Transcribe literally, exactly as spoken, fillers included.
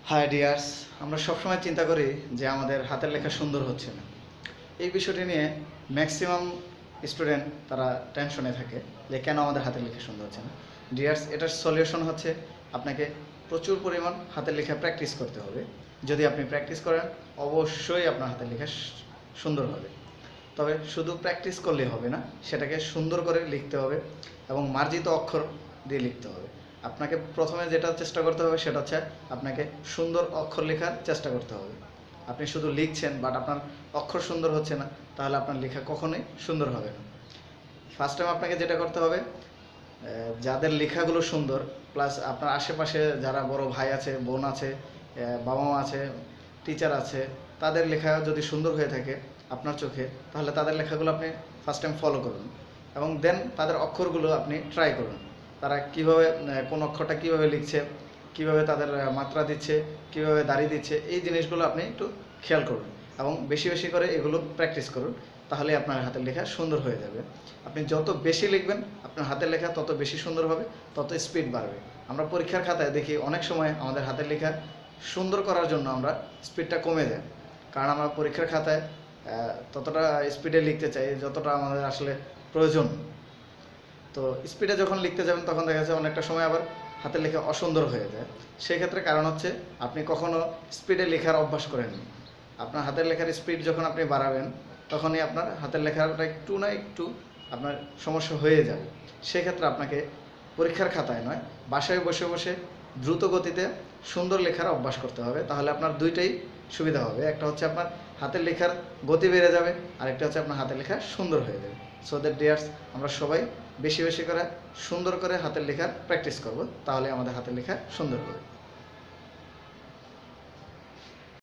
High dears, আমরা সবসময় চিন্তা করি যে আমাদের হাতের লেখা সুন্দর হচ্ছে না। এই বিষয়টি নিয়ে ম্যাক্সিমাম স্টুডেন্ট তারা টেনশনে থাকে যে কেন আমাদের হাতের লেখা সুন্দর হচ্ছে না। ডিয়ার্স, এটার সলিউশন হচ্ছে আপনাকে প্রচুর পরিমাণ হাতের লেখা প্র্যাকটিস করতে হবে। যদি আপনি প্র্যাকটিস করেন অবশ্যই আপনার হাতের লেখা সুন্দর হবে। তবে শুধু প্র্যাকটিস করলেই হবে না, সেটাকে সুন্দর করে লিখতে হবে এবং মার্জিত অক্ষর দিয়ে লিখতে হবে। আপনাকে প্রথমে যেটা চেষ্টা করতে হবে সেটা হচ্ছে আপনাকে সুন্দর অক্ষর লেখার চেষ্টা করতে হবে। আপনি শুধু লিখছেন বাট আপনার অক্ষর সুন্দর হচ্ছে না, তাহলে আপনার লেখা কখনোই সুন্দর হবে না। ফার্স্ট টাইম আপনাকে যেটা করতে হবে, যাদের লেখাগুলো সুন্দর প্লাস আপনার আশেপাশে যারা বড় ভাই আছে, বোন আছে, বাবা মা আছে, টিচার আছে, তাদের লেখা যদি সুন্দর হয়ে থাকে আপনার চোখে, তাহলে তাদের লেখাগুলো আপনি ফার্স্ট টাইম ফলো করুন এবং দেন তাদের অক্ষরগুলো আপনি ট্রাই করুন। তারা কীভাবে কোন অক্ষরটা কীভাবে লিখছে, কীভাবে তাদের মাত্রা দিচ্ছে, কীভাবে দাঁড়িয়ে দিচ্ছে, এই জিনিসগুলো আপনি একটু খেয়াল করুন এবং বেশি বেশি করে এগুলো প্র্যাকটিস করুন। তাহলে আপনার হাতের লেখা সুন্দর হয়ে যাবে। আপনি যত বেশি লিখবেন আপনার হাতের লেখা তত বেশি সুন্দর হবে, তত স্পিড বাড়বে। আমরা পরীক্ষার খাতায় দেখি অনেক সময় আমাদের হাতের লেখা সুন্দর করার জন্য আমরা স্পিডটা কমে যায়, কারণ আমরা পরীক্ষার খাতায় ততটা স্পিডে লিখতে চাই যতটা আমাদের আসলে প্রয়োজন। তো স্পিডে যখন লিখতে যাবেন তখন দেখা যাচ্ছে অনেকটা সময় আবার হাতের লেখা অসুন্দর হয়ে যায়। সেক্ষেত্রে কারণ হচ্ছে আপনি কখনো স্পিডে লেখার অভ্যাস করেননি। আপনার হাতের লেখার স্পিড যখন আপনি বাড়াবেন তখনই আপনার হাতের লেখাটা একটু না একটু আপনার সমস্যা হয়ে যাবে। সেক্ষেত্রে আপনাকে পরীক্ষার খাতায় নয়, বাসায় বসে বসে দ্রুত গতিতে সুন্দর লেখার অভ্যাস করতে হবে। তাহলে আপনার দুইটাই সুবিধা হবে। একটা হচ্ছে আপনার হাতের লেখার গতি বেড়ে যাবে, আরেকটা হচ্ছে আপনার হাতের লেখা সুন্দর হয়ে যাবে। সো দ্যাট ডিয়ার্স, আমরা সবাই বেশি বেশি করে সুন্দর করে হাতের লেখার প্র্যাকটিস করব, তাহলে আমাদের হাতের লেখা সুন্দর হবে।